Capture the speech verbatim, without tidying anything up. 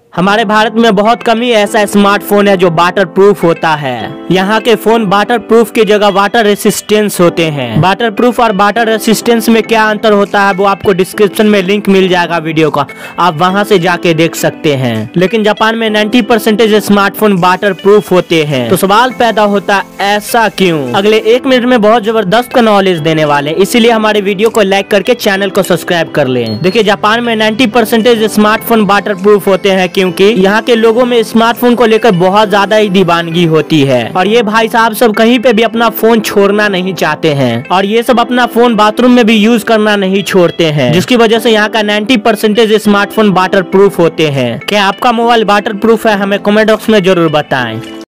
हमारे भारत में बहुत कम ही ऐसा स्मार्टफोन है जो वाटर प्रूफ होता है। यहाँ के फोन वाटर प्रूफ की जगह वाटर रेसिस्टेंस होते हैं। वाटर प्रूफ और वाटर रेसिस्टेंस में क्या अंतर होता है वो आपको डिस्क्रिप्शन में लिंक मिल जाएगा वीडियो का, आप वहां से जाके देख सकते हैं। लेकिन जापान में नब्बे परसेंटेज स्मार्टफोन वाटर प्रूफ होते हैं। तो सवाल पैदा होता है ऐसा क्यों? अगले एक मिनट में बहुत जबरदस्त का नॉलेज देने वाले, इसीलिए हमारे वीडियो को लाइक करके चैनल को सब्सक्राइब कर लें। देखिए, जापान में नब्बे परसेंटेज स्मार्टफोन वाटर प्रूफ होते हैं क्योंकि यहाँ के लोगों में स्मार्टफोन को लेकर बहुत ज्यादा ही दीवानगी होती है और ये भाई साहब सब कहीं पे भी अपना फोन छोड़ना नहीं चाहते हैं और ये सब अपना फोन बाथरूम में भी यूज करना नहीं छोड़ते हैं, जिसकी वजह से यहाँ का नब्बे परसेंटेज स्मार्टफोन वाटर प्रूफ होते हैं। क्या आपका मोबाइल वाटर प्रूफ है? हमें कमेंट बॉक्स में जरूर बताएं।